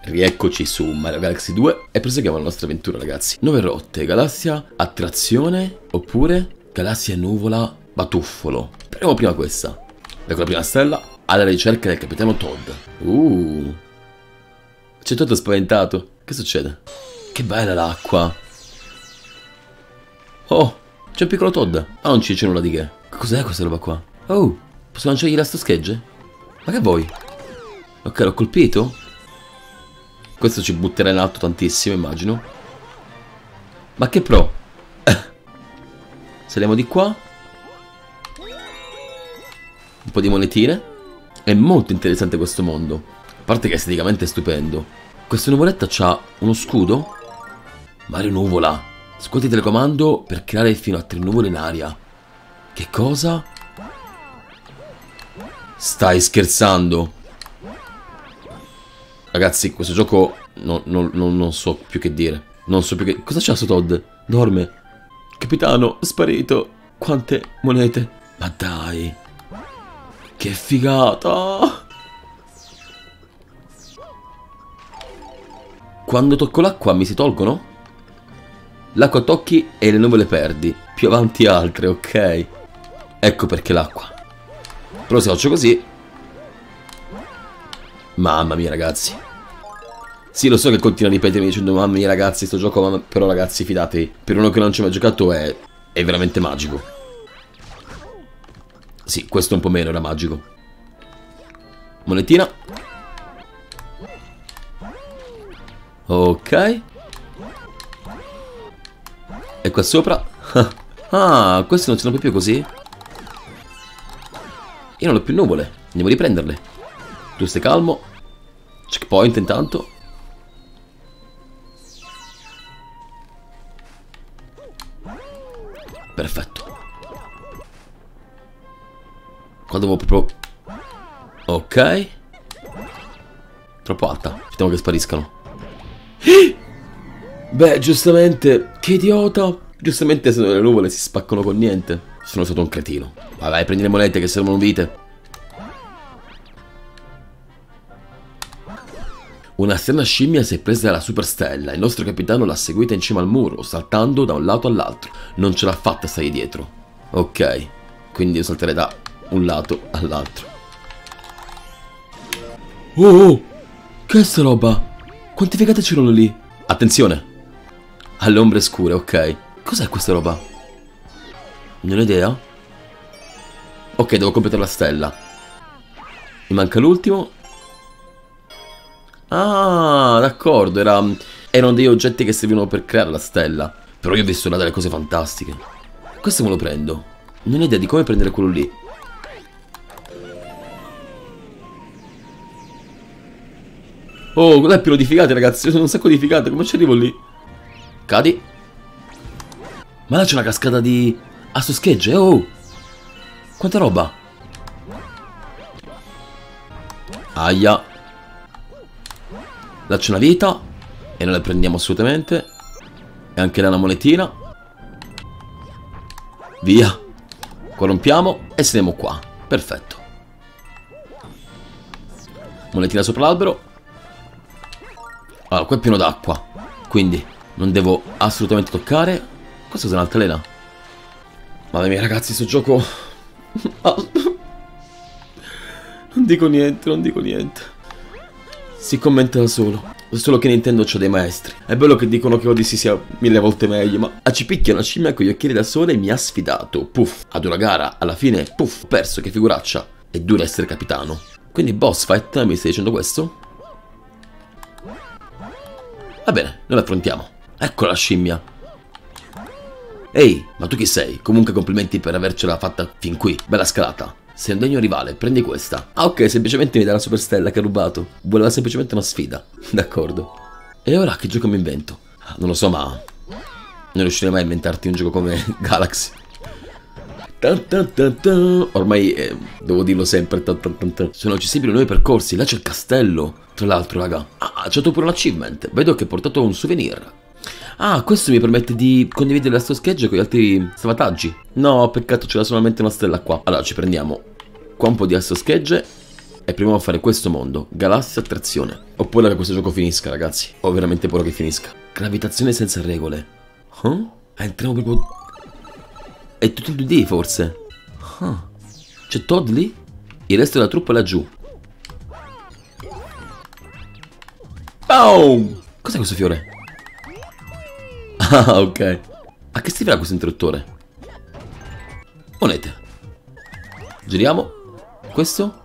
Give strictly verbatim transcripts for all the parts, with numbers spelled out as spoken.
Rieccoci su Mario Galaxy due e proseguiamo la nostra avventura, ragazzi. Nove rotte, galassia attrazione oppure galassia nuvola batuffolo. Prendiamo prima questa. Ecco la prima stella, alla ricerca del capitano Todd. Uh, c'è Todd spaventato. Che succede? Che bella l'acqua. Oh, c'è un piccolo Todd. Ah, non c'è nulla di che. Cos'è questa roba qua? Oh, posso lanciargli la sto schegge? Ma che vuoi? Ok, l'ho colpito. Questo ci butterà in alto tantissimo, immagino. Ma che pro? Eh. Saliamo di qua. Un po' di monetine. È molto interessante questo mondo. A parte che esteticamente è stupendo. Questa nuvoletta c'ha uno scudo. Mario Nuvola. Scuoti telecomando per creare fino a tre nuvole in aria. Che cosa? Stai scherzando? Ragazzi, questo gioco no, no, no, non so più che dire. Non so più che... Cosa c'ha sto Todd? Dorme. Capitano, è sparito. Quante monete? Ma dai. Che figata. Quando tocco l'acqua mi si tolgono? L'acqua tocchi e le nuvole perdi. Più avanti altre, ok. Ecco perché l'acqua. Però se faccio così... Mamma mia, ragazzi. Sì, lo so che continua a ripetermi dicendo mamma mia ragazzi, sto gioco, mamma... però ragazzi fidatevi, per uno che non ci ha mai giocato è... è veramente magico. Sì, questo un po' meno era magico. Monetina. Ok. E qua sopra. Ah, questi non sono più così. Io non ho più nuvole, andiamo a riprenderle. Tu stai calmo. Checkpoint intanto. Perfetto. Qua devo proprio... Ok. Troppo alta. Aspettiamo che spariscano. Beh, giustamente. Che idiota. Giustamente se le nuvole si spaccano con niente. Sono stato un cretino. Vai, vai, prendi le monete che servono vite. Una strana scimmia si è presa dalla superstella. Il nostro capitano l'ha seguita in cima al muro, saltando da un lato all'altro. Non ce l'ha fatta stare dietro. Ok, quindi io salterei da un lato all'altro. Oh, oh, che è sta roba? Quante figate c'erano lì? Attenzione. Alle ombre scure, ok. Cos'è questa roba? Non ho idea. Ok, devo completare la stella. Mi manca l'ultimo. Ah, d'accordo, era, erano degli oggetti che servivano per creare la stella. Però io ho visto là delle cose fantastiche. Questo me lo prendo. Non ho idea di come prendere quello lì. Oh, quello è pieno di figate, ragazzi. Sono un sacco di figate, come ci arrivo lì? Cadi. Ma là c'è una cascata di... a sto schegge, oh. Quanta roba. Aia. Là c'è una vita e non la prendiamo assolutamente. E anche là una monetina. Via. Qua rompiamo e saliamo qua. Perfetto. Monetina sopra l'albero. Allora, qua è pieno d'acqua, quindi non devo assolutamente toccare. Questa è un'altalena. Mamma mia, ragazzi, sto gioco... Non dico niente, non dico niente. Si commenta da solo. Solo che Nintendo c'ha dei maestri. È bello che dicono che Odyssey sia mille volte meglio, ma a Cipicchia una scimmia con gli occhiali da sole mi ha sfidato. Puff. Ad una gara, alla fine, puff, ho perso, che figuraccia. È duro essere capitano. Quindi boss fight, mi stai dicendo questo? Va bene, noi l'affrontiamo. Ecco la scimmia. Ehi, ma tu chi sei? Comunque complimenti per avercela fatta fin qui. Bella scalata. Sei un degno rivale, prendi questa. Ah ok, semplicemente mi dà la superstella che ha rubato. Voleva semplicemente una sfida. D'accordo. E ora che gioco mi invento? Non lo so, ma... non riuscirei mai a inventarti un gioco come Galaxy. Ta ta ta ta. Ormai eh, devo dirlo sempre. Ta ta ta ta. Sono accessibili nuovi percorsi. Là c'è il castello. Tra l'altro, raga. Ah, c'è pure un achievement. Vedo che ho portato un souvenir. Ah, questo mi permette di condividere la sua scheggia con gli altri salvataggi. No, peccato, c'era solamente una stella qua. Allora, ci prendiamo qua un po' di astro schegge. e proviamo a fare questo mondo. Galassia attrazione. Ho paura che questo gioco finisca, ragazzi. Ho veramente paura che finisca. Gravitazione senza regole. Huh? Ah, entriamo proprio... È tutto il due D forse. Huh. C'è Todd lì? Il resto della truppa è laggiù. Boom! Cos'è questo fiore? Ah, ok. A che servirà questo interruttore? Monete. Giriamo. Questo?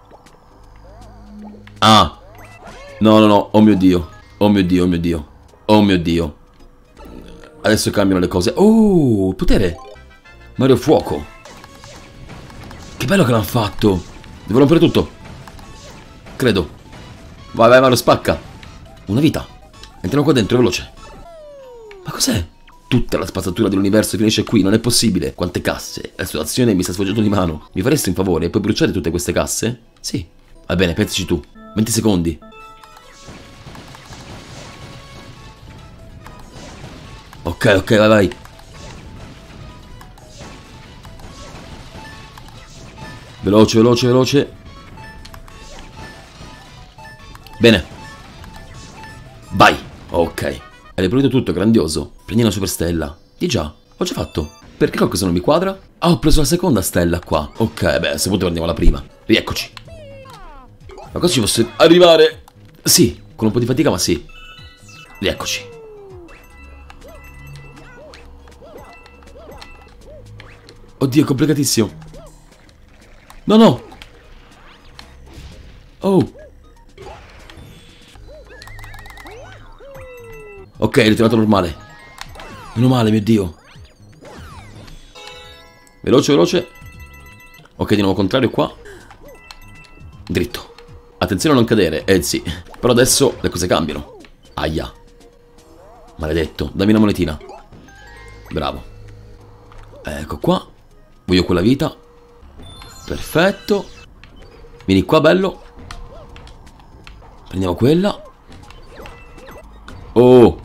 Ah. No, no, no. Oh mio Dio. Oh mio Dio, oh mio Dio. Oh mio Dio. Adesso cambiano le cose. Oh, potere. Mario Fuoco. Che bello che l'hanno fatto. Devo rompere tutto. Credo. Vai, vai, Mario, spacca. Una vita. Entriamo qua dentro, veloce. Ma cos'è? Tutta la spazzatura dell'universo finisce qui, non è possibile. Quante casse. La situazione mi sta sfoggiando di mano. Mi faresti un favore? Puoi bruciare tutte queste casse? Sì. Va bene, pensaci tu. venti secondi. Ok, ok, vai, vai. Veloce, veloce, veloce. Bene. Vai. Ok. Hai ripulito tutto, grandioso. Prendi una super stella. Di già, ho già fatto. Perché qualcosa non mi quadra? Ah, ho preso la seconda stella qua. Ok, beh, se potevo andiamo alla prima. Rieccoci. Ma cosa ci fosse arrivare? Sì, con un po' di fatica, ma sì. Rieccoci. Oddio, è complicatissimo. No, no. Oh. Ok, è ritornato normale. Meno male, mio Dio. Veloce, veloce. Ok, di nuovo contrario qua. Dritto. Attenzione a non cadere. Eh sì. Però adesso le cose cambiano. Aia. Maledetto. Dammi una monetina. Bravo. Ecco qua. Voglio quella vita. Perfetto. Vieni qua, bello. Prendiamo quella. Oh.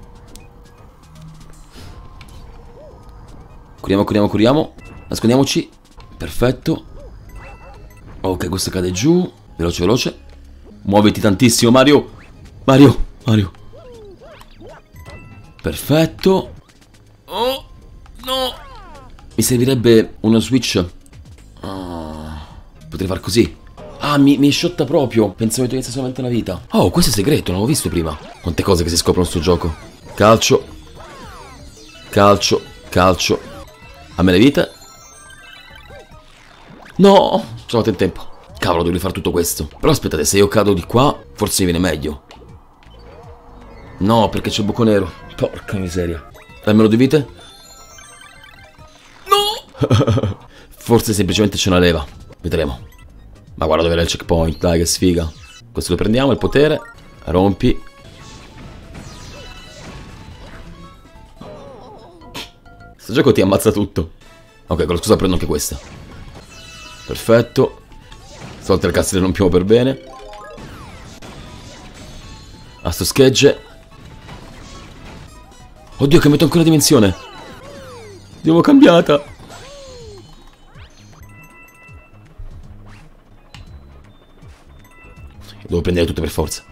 Curiamo, curiamo, curiamo. Nascondiamoci. Perfetto. Ok, questo cade giù. Veloce, veloce. Muoviti tantissimo, Mario. Mario, Mario. Perfetto. Oh, no. Mi servirebbe uno switch. Oh, potrei far così. Ah, mi, mi è sciotta proprio. Pensavo che togliesse solamente una vita. Oh, questo è segreto, non l'avevo visto prima. Quante cose che si scoprono sto gioco. Calcio. Calcio. Calcio. A me le vite. No, sono andato in tempo. Cavolo, devo rifare tutto questo. Però aspettate, se io cado di qua, forse mi viene meglio. No, perché c'è il buco nero. Porca miseria. Dammelo due vite. No. Forse semplicemente c'è una leva. Vedremo. Ma guarda dove era il checkpoint, dai, che sfiga. Questo lo prendiamo, il potere. Rompi. Questo gioco ti ammazza tutto. Ok, con la scusa prendo anche questa. Perfetto. Stavolta le casse le rompiamo per bene. A sto schegge. Oddio, che metto ancora dimensione. Devo cambiata. Devo prendere tutto per forza.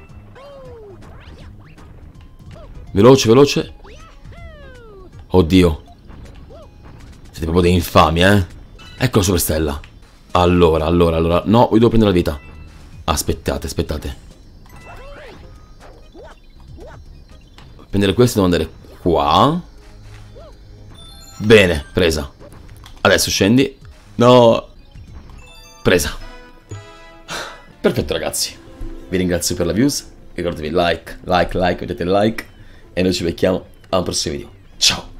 Veloce, veloce. Oddio. Siete proprio dei infami, eh. Ecco la superstella. Allora, allora, allora. No, io devo prendere la vita. Aspettate, aspettate. Prendere questo, devo andare qua. Bene, presa. Adesso scendi. No. Presa. Perfetto, ragazzi. Vi ringrazio per la views. Ricordatevi like, like, like, mettete il like. E noi ci becchiamo a un prossimo video. Ciao.